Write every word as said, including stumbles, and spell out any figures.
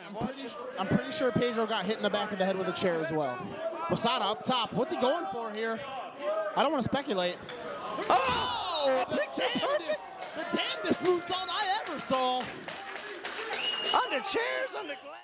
I'm pretty, I'm pretty sure Pedro got hit in the back of the head with a chair as well. Masada up top. What's he going for here? I don't want to speculate. Oh! The damnedest, the damnedest moonsault I ever saw. On the chairs, on the glass.